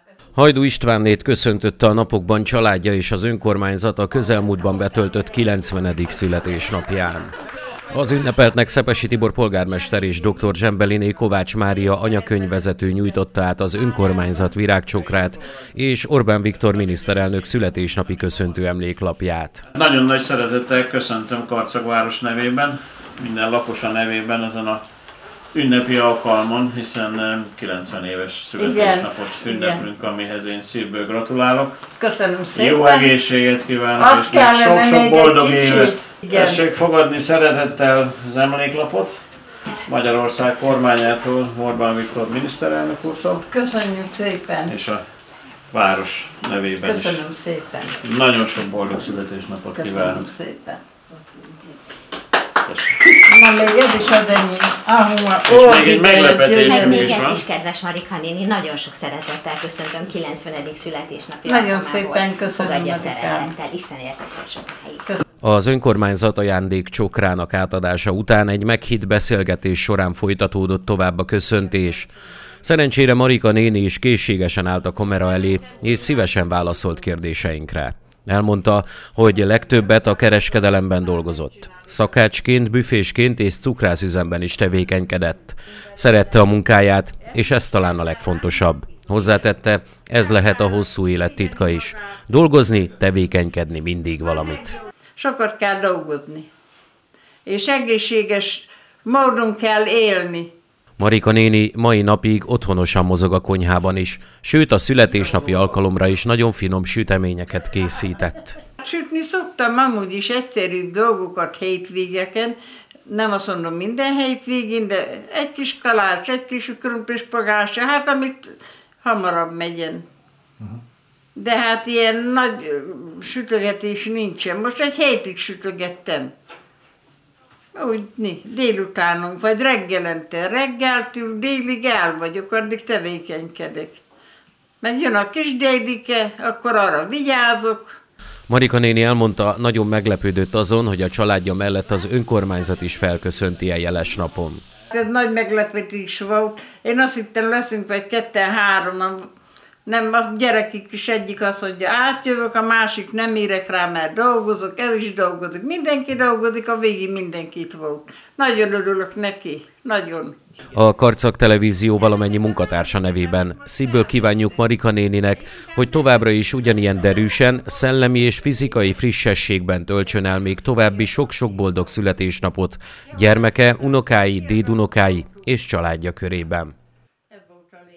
Hajdú Istvánnét köszöntötte a napokban családja és az önkormányzat a közelmúltban betöltött 90. születésnapján. Az ünnepeltnek Szepesi Tibor polgármester és dr. Zsembeliné Kovács Mária anyakönyvvezető nyújtotta át az önkormányzat virágcsokrát és Orbán Viktor miniszterelnök születésnapi köszöntő emléklapját. Nagyon nagy szeretettel köszöntöm Karcagváros nevében, minden lakosa nevében ezen a ünnepi alkalmon, hiszen 90 éves születésnapot ünneplünk, amihez én szívből gratulálok. Köszönöm szépen. Jó egészséget kívánok, és még sok-sok boldog évet. Tessék fogadni szeretettel az emléklapot Magyarország kormányától, Orbán Viktor miniszterelnök úrtól. Köszönjük szépen. És a város nevében is. Köszönöm szépen. Nagyon sok boldog születésnapot kívánok. Köszönöm szépen. Na még ez is az enyém. És még egy meglepetésünk is van. Ez is, kedves Marika néni, nagyon sok szeretettel köszöntöm 90. születésnapja. Nagyon szépen köszönöm. Fogadja szeretettel, Isten értesse sokáig. Az önkormányzat ajándék csokrának átadása után egy meghitt beszélgetés során folytatódott tovább a köszöntés. Szerencsére Marika néni is készségesen állt a kamera elé, és szívesen válaszolt kérdéseinkre. Elmondta, hogy legtöbbet a kereskedelemben dolgozott. Szakácsként, büfésként és cukrászüzemben is tevékenykedett. Szerette a munkáját, és ez talán a legfontosabb. Hozzátette, ez lehet a hosszú élet titka is. Dolgozni, tevékenykedni mindig valamit. Sokat kell dolgozni, és egészséges módon kell élni. Marika néni mai napig otthonosan mozog a konyhában is, sőt a születésnapi alkalomra is nagyon finom süteményeket készített. Sütni szoktam amúgy is egyszerűbb dolgokat hétvégeken, nem azt mondom minden hétvégén, de egy kis kalács, egy kis krumplispagás, hát amit hamarabb megyen. De hát ilyen nagy sütögetés nincsen. Most egy hétig sütögettem. Úgy délutánunk, vagy reggelente. Reggeltől délig el vagyok, addig tevékenykedek. Meg jön a kis délike, akkor arra vigyázok. Marika néni elmondta, nagyon meglepődött azon, hogy a családja mellett az önkormányzat is felköszönti a jeles napon. Ez nagy meglepetés volt. Én azt hittem, leszünk vagy ketten-hárman. Nem, az gyerekik is egyik azt mondja, átjövök, a másik nem érek rá, mert dolgozok, ez is dolgozik. Mindenki dolgozik, a végén mindenki itt volt. Nagyon örülök neki, nagyon. A Karcag Televízió valamennyi munkatársa nevében szívből kívánjuk Marika néninek, hogy továbbra is ugyanilyen derűsen, szellemi és fizikai frissességben töltsön el még további sok-sok boldog születésnapot gyermeke, unokái, dédunokái és családja körében.